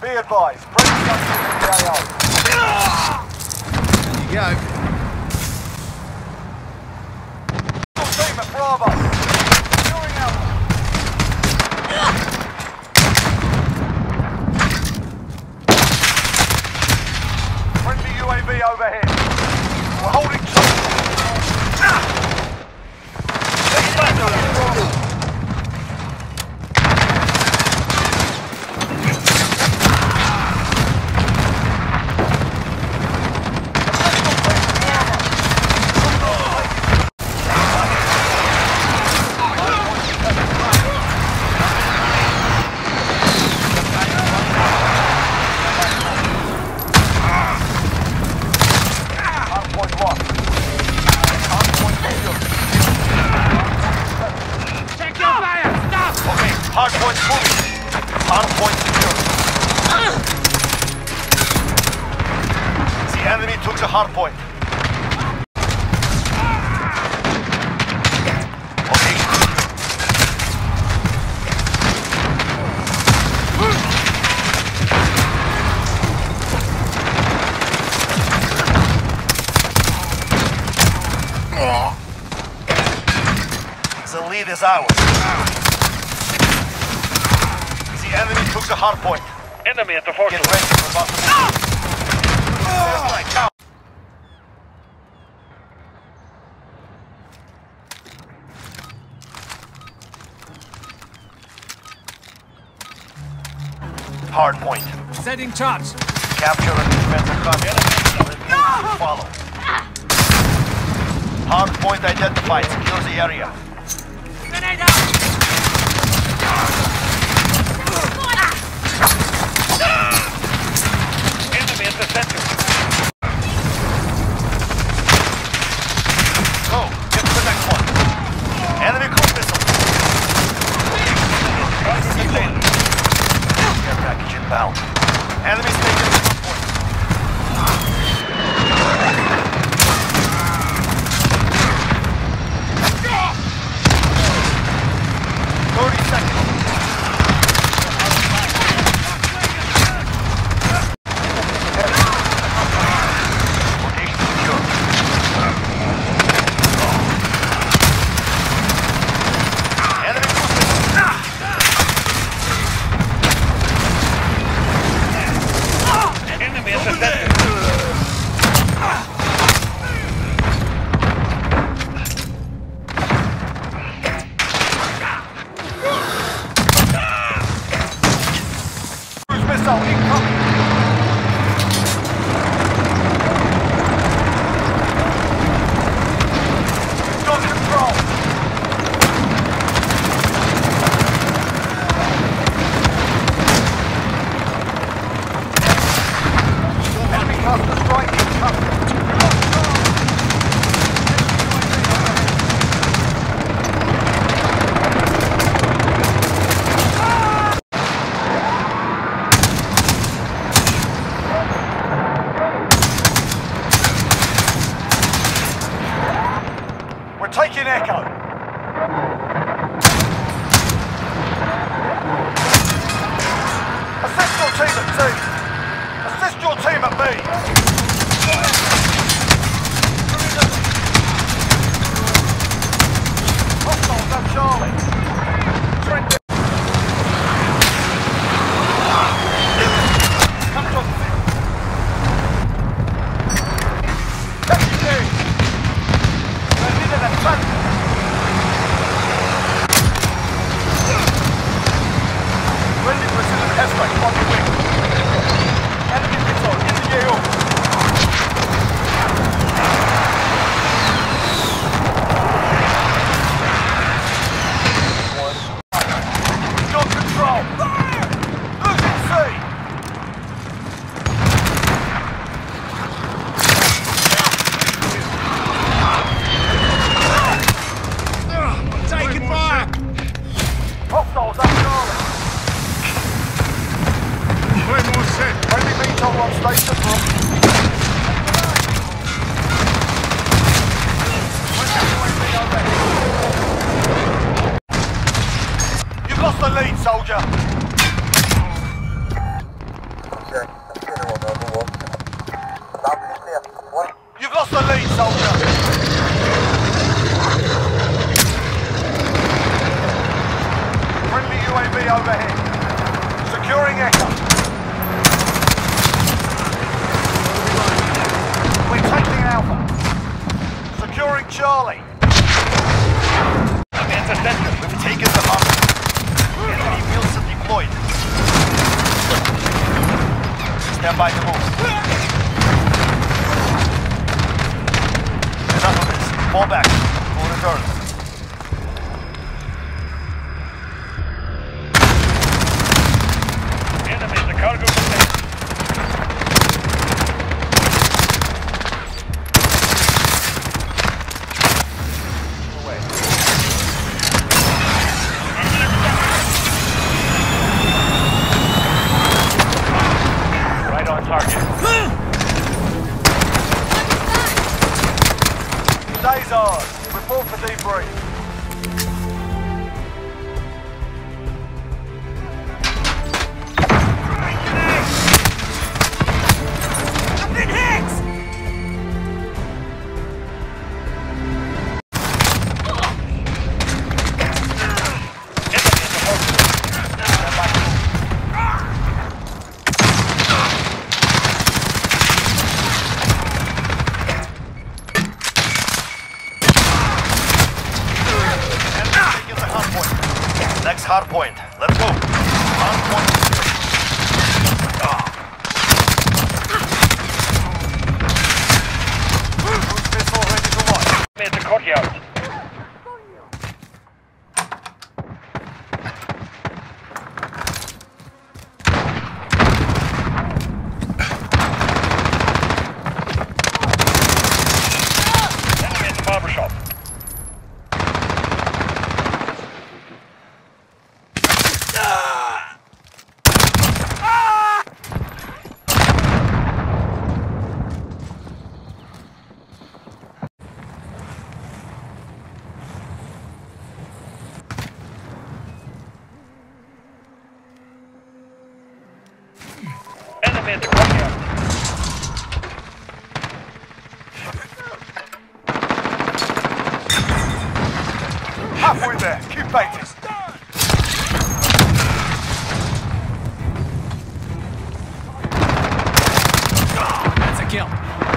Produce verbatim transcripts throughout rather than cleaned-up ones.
Be advised, friendly subject in the A O. There you go. Team at Bravo. Securing out. Friendly U A V overhead. We're holding two. Take back on it. Hardpoint moving. Hardpoint secure. The enemy took the hardpoint. Okay. The lead is ours. The enemy took the hard point. Enemy at the fortress. Get ready for about to ah! There's my cow. Hard point. Setting charge. Capture and defend the contact. No! Follow. Hard point identified. Secure the area. Grenade out! Enemy at the center. Go. Get to the next one. Enemy cruise missile. Care package inbound. Enemy station at some point. thirty seconds. Taking Echo. Assist your team at C. Assist your team at B. Hostiles at Charlie. Trent. Come to us. Deputy. Friendly precision airstrike on the wing. Enemy missile in the A O. Got control. Losing C. Taking fire! Hostiles up Charlie. Play more set. Friendly V TOL on station. You've lost the lead, soldier. You've lost the lead, soldier. Friendly U A V overhead. Securing Echo. We're taking Alpha. Securing Charlie. Enemy at the center. We've taken the hub. Enemy wheels are deployed. Stand by to move. Enough of this. Fall back. We'll return. Enemy at the cargo container. Away. Right on target. Today's ours. Report for debrief. I've been hit! Next hard point. Let's move. Hard point. Cruise missile ready to launch. Enemy at the courtyard. Enemy at the barber shop. Enemy at the courtyard. Halfway there. Keep baiting. That's a kill.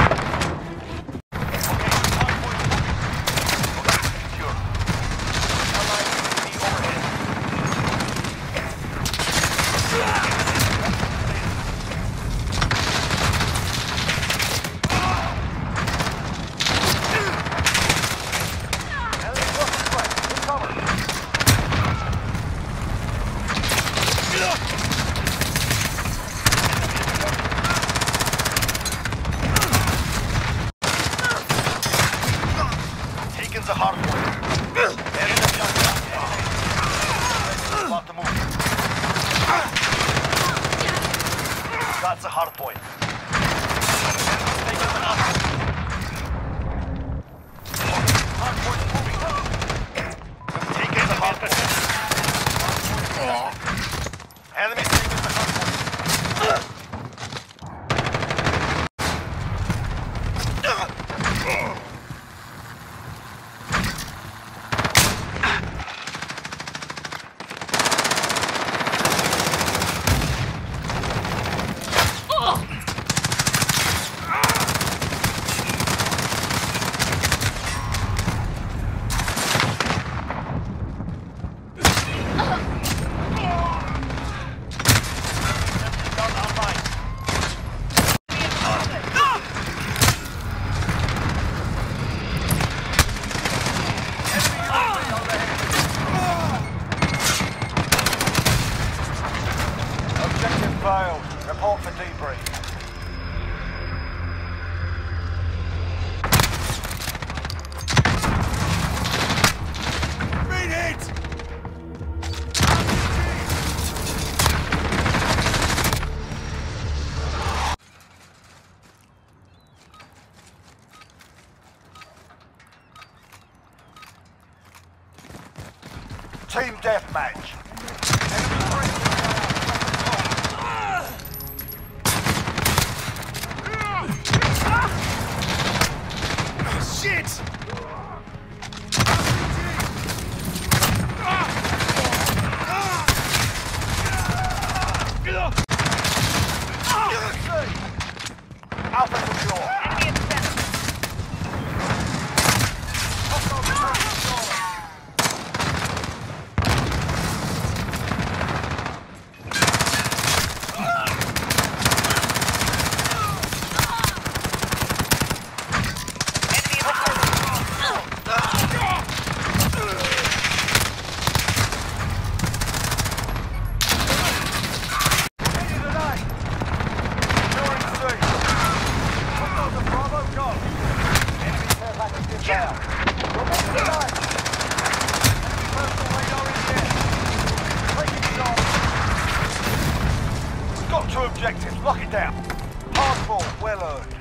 Taken's a hard point. About to move. That's a hard point. Taken's a hard point. Hard point moving. Taken's a hard point. Enemy's taking the hard point. Failed. Report for debrief. Been hit! Team deathmatch. Thanks. Alpha secure. Enemy in the center. Hostile security secure. Enemy in the Got two objectives, lock it down. Hard ball, well earned.